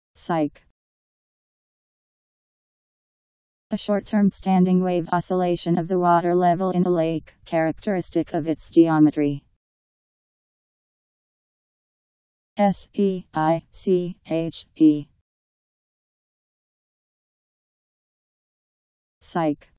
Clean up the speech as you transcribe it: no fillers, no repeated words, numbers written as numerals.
Seiche. A short-term standing wave oscillation of the water level in a lake, characteristic of its geometry. Seiche. Seiche.